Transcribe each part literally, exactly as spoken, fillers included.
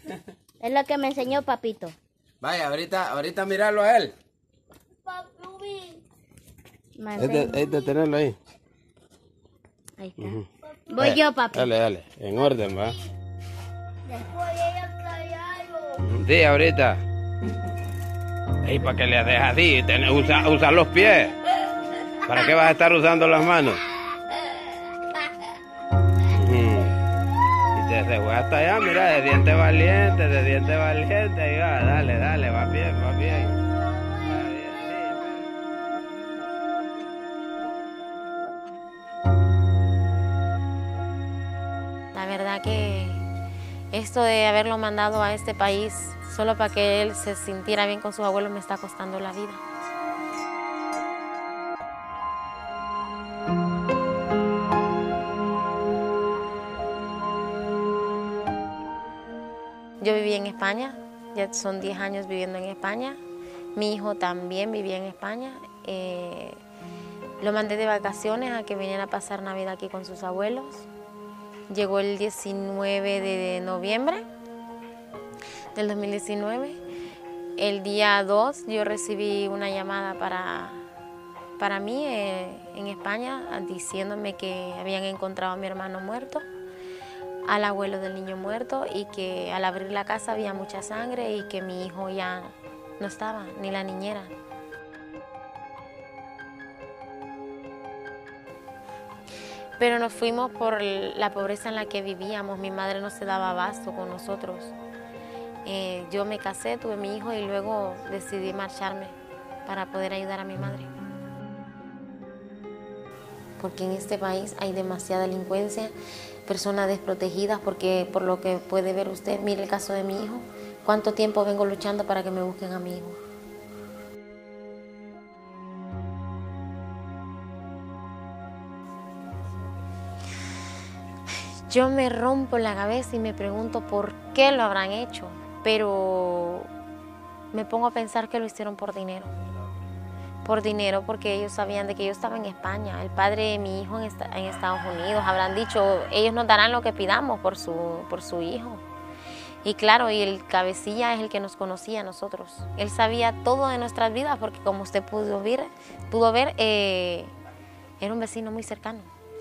Es lo que me enseñó papito. Vaya, ahorita, ahorita mirarlo a él. Ahí te, ahí te tenerlo ahí. Ahí está. Uh-huh. Voy Vaya, yo, papi. Dale, dale, en orden, va. Después ella trae algo. Sí, ahorita. ¿Y para qué le dejas así? Ten- Usa, usa los pies. ¿Para qué vas a estar usando las manos? Uh-huh. Y te se fue hasta allá, mira, de diente valiente, de diente valiente. Ahí va, dale, dale, va bien, va bien. Va bien, sí. La verdad que esto de haberlo mandado a este país solo para que él se sintiera bien con su abuelo me está costando la vida. Yo viví en España, ya son diez años viviendo en España. Mi hijo también vivía en España. Eh, lo mandé de vacaciones a que viniera a pasar Navidad aquí con sus abuelos. Llegó el diecinueve de noviembre del dos mil diecinueve. El día dos yo recibí una llamada para, para mí eh, en España diciéndome que habían encontrado a mi hermano muerto, al abuelo del niño muerto, y que al abrir la casa había mucha sangre y que mi hijo ya no estaba, ni la niñera. Pero nos fuimos por la pobreza en la que vivíamos. Mi madre no se daba abasto con nosotros. Eh, yo me casé, tuve mi hijo y luego decidí marcharme para poder ayudar a mi madre. Porque en este país hay demasiada delincuencia, personas desprotegidas, porque por lo que puede ver usted, mire el caso de mi hijo, cuánto tiempo vengo luchando para que me busquen a mi hijo. Yo me rompo la cabeza y me pregunto por qué lo habrán hecho, pero me pongo a pensar que lo hicieron por dinero. Por dinero, porque ellos sabían de que yo estaba en España. El padre de mi hijo en, esta, en Estados Unidos, habrán dicho, ellos nos darán lo que pidamos por su, por su hijo. Y claro, y el cabecilla es el que nos conocía a nosotros. Él sabía todo de nuestras vidas, porque como usted pudo ver, pudo ver eh, era un vecino muy cercano.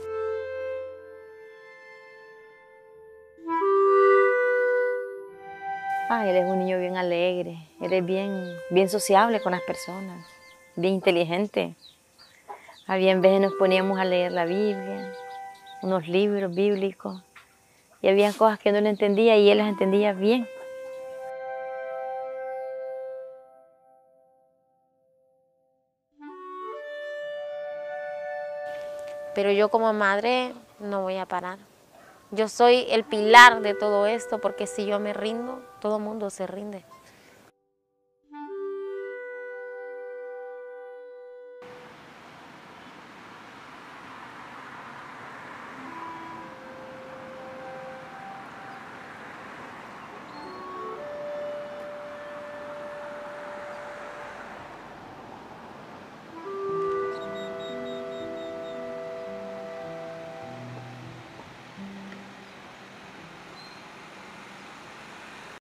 Ah, él es un niño bien alegre, él es bien, bien sociable con las personas, bien inteligente. Había veces nos poníamos a leer la Biblia, unos libros bíblicos, y había cosas que no le entendía y él las entendía bien. Pero yo como madre no voy a parar. Yo soy el pilar de todo esto, porque si yo me rindo, todo el mundo se rinde.